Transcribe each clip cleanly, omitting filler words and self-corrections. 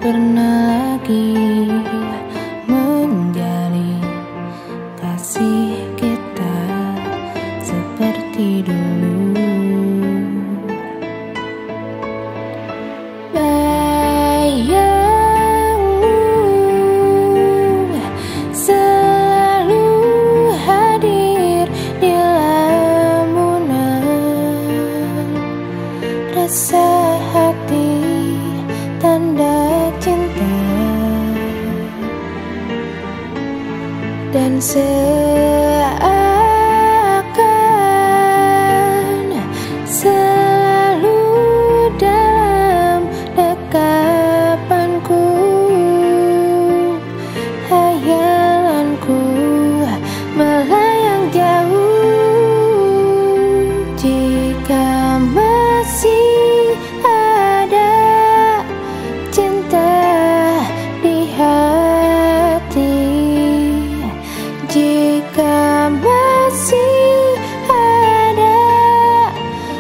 pernah lagi menjalin kasih kita seperti dulu. Bayangmu selalu hadir di lamunan rasa hati, tanda cinta, dan seakan selalu dalam dekapanku, hayalanku melayang jauh. Jika masih ada cinta di hati, jika masih ada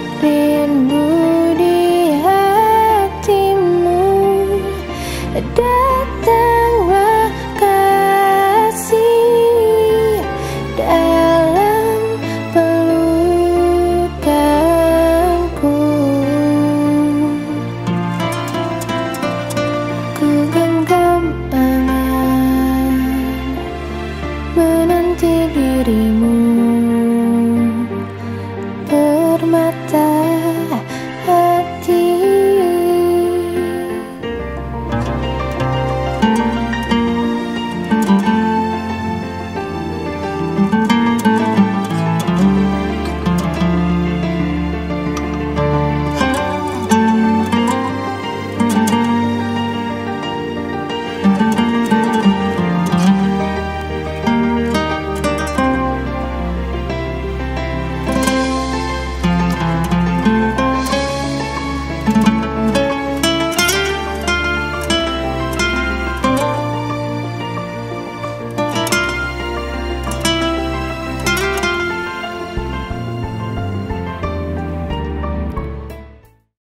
rindu di hatimu,